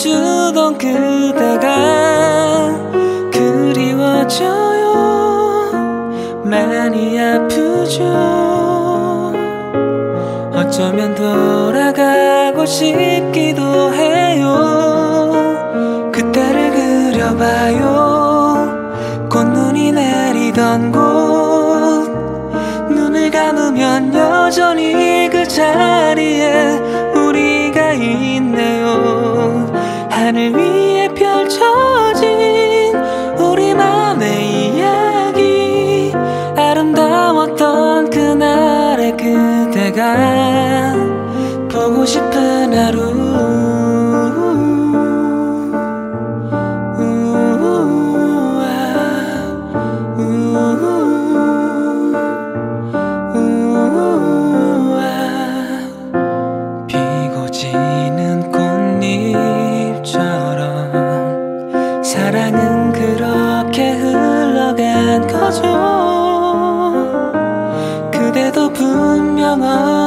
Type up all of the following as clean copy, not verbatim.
안아주던 그대가 그리워져요. 많이 아프죠. 어쩌면 돌아가고 싶기도 해요. 그때를 그려봐요. 꽃눈이 내리던 곳, 눈을 감으면 여전히 그 자리에 우리가 있네요. 하늘 위에 펼쳐진 우리만의 이야기, 아름다웠던 그날의 그대가 보고 싶은 하루. 비고 지는 꽃잎처럼 사랑은 그렇게 흘러간 거죠. 그대도 분명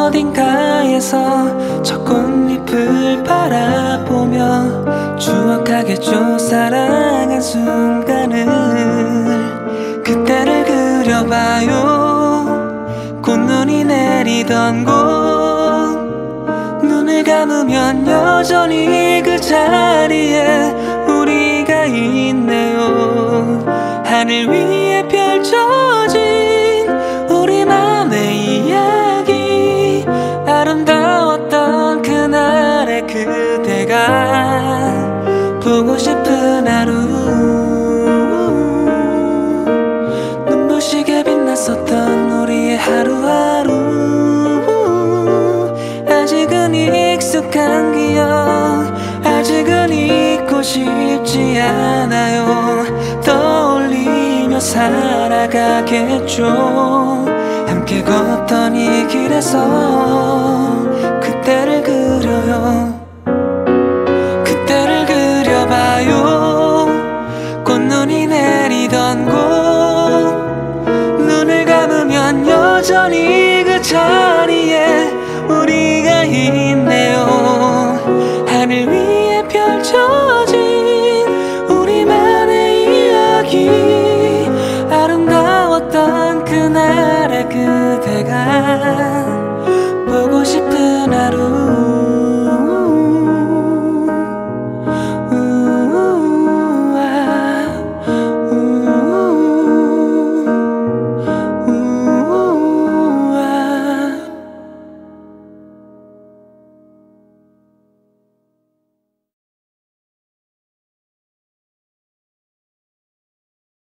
어딘가에서 저 꽃잎을 바라보며 추억하겠죠. 사랑한 순간을, 그때를 그려봐요. 꽃눈이 내리던 곳, 눈을 감으면 여전히 그 자리에 우리가 있네요. 하늘 위에 펼쳐진 우리만의 이야기, 아름다웠던 그날의 그대가 보고 싶은 하루. 눈부시게 빛났었던 우리의 하루하루, 아직은 익숙한 기억, 아직은 잊고 싶지 않아요. 떠올리며 살아가겠죠. 함께 걷던 이 길에서 그때를 그려요. 그때를 그려봐요. 꽃눈이 내리던 곳, 눈을 감으면 여전히 그 자리에 우리가 있네요. 하늘 위에 펼쳐진 우리만의 이야기, 아름다웠던 그날의 그대가